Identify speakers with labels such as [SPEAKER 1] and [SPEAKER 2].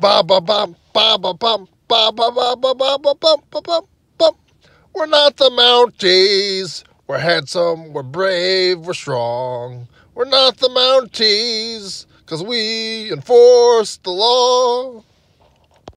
[SPEAKER 1] ba ba bum ba ba bum ba ba ba ba ba ba bum ba bum bum. We're not the Mounties. We're handsome, we're brave, we're strong. We're not the Mounties, 'cause we enforce the law.